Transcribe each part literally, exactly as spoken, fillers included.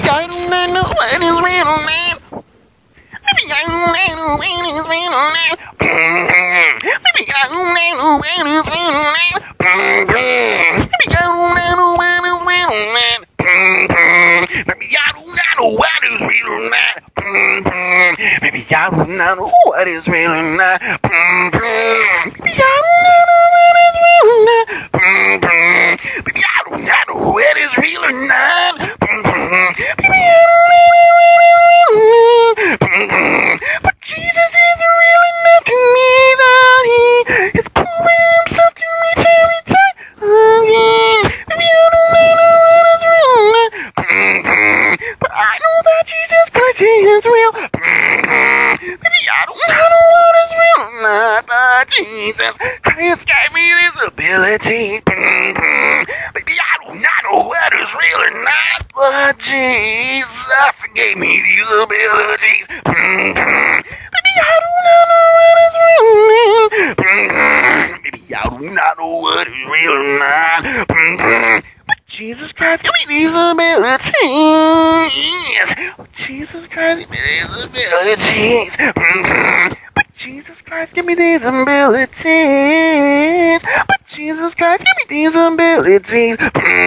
I do not know what is real man. Maybe I do not know what is real man. Maybe I do not know what is real man. Maybe I do not know what is real man. Maybe I do not know what is real man. Maybe I do not know what is real man. Maybe I do not know what is real man. Maybe I do not know what is real or not. Maybe I don't know what is real or not. But Jesus is real enough to me that He is proving Himself to me every time again. Maybe I don't know what is real or not. But I know that Jesus Christ He is real. Maybe I don't know what is real or not. But Jesus Christ gave me this ability. Maybe I do not know what is real or not, but Jesus gave me these abilities. Maybe I do not know what is real or not. Maybe I do not know what is real or not. But Jesus Christ gave me these abilities. But Jesus Christ gave me these abilities. But Jesus Christ give me these abilities. But Jesus Christ give me these abilities.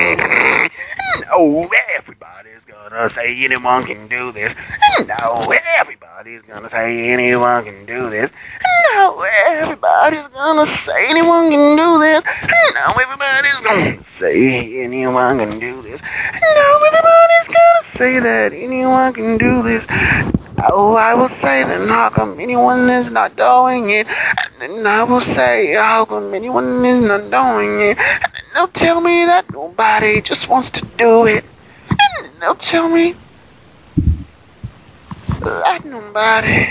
No, everybody's gonna say anyone can do this. No, everybody's gonna say anyone can do this. No, everybody's gonna say anyone can do this. No, everybody's gonna say anyone can do this. No, everybody's gonna say that anyone can do this. Oh, I will say then how come anyone is not doing it? And then I will say how come anyone is not doing it? And then they'll tell me that nobody just wants to do it. And then they'll tell me that nobody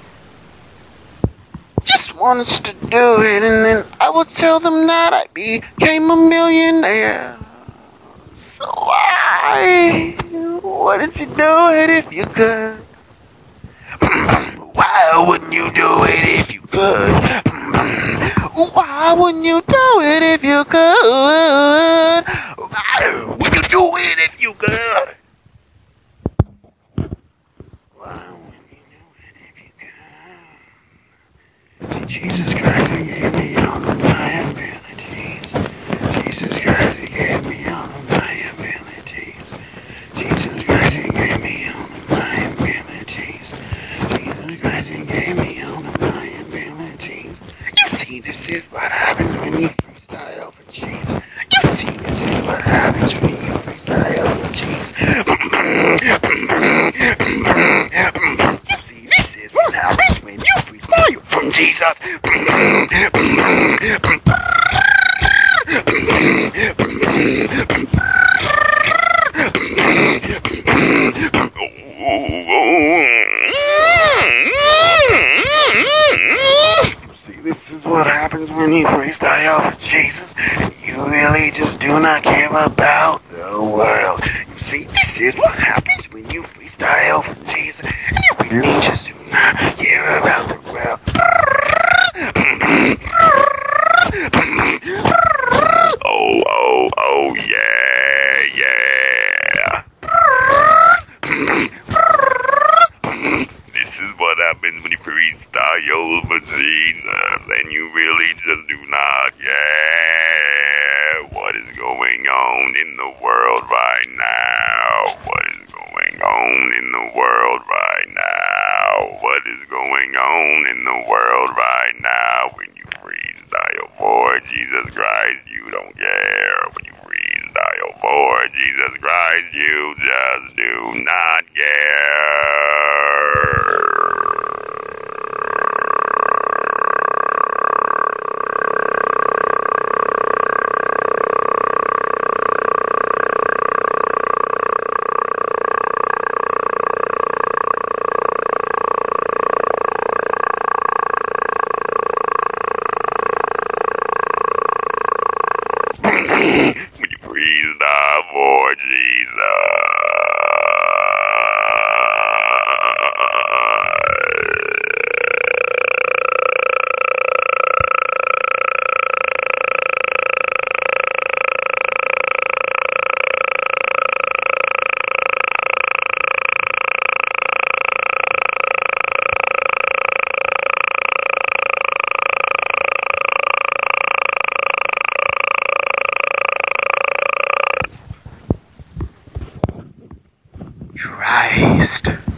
just wants to do it. And then I will tell them that I became a millionaire. So why? Why did you do it if you could? Why wouldn't you do it if you could? Why wouldn't you do it if you could? Why would you do it if you could? Why wouldn't you do it if you could? See, Jesus Christ, He gave me all of my abilities. Jesus Christ, He gave me all of my abilities. Jesus Christ, He gave me all of my abilities. Jesus Christ, He gave me all of my abilities. You see, this is what happens when you freestyle for Jesus. You see, this is what happens when you freestyle for Jesus. You see, this is what happens when you freestyle from Jesus. See, this is what happens when you freestyle for Jesus. You really just do not care about the world. You see, this is what happens when you freestyle for Jesus. And you really just do not care about the world. Oh, oh, oh, yeah, yeah. This is what happens when you freestyle for Jesus, and you really just do not care what is going on in the world right now. What is going on in the world right now? What is going on in the world right now? When you freestyle for Jesus Christ, you don't care. When you freestyle for Jesus Christ, you just do not care. When you freestyle for Jesus. Christ.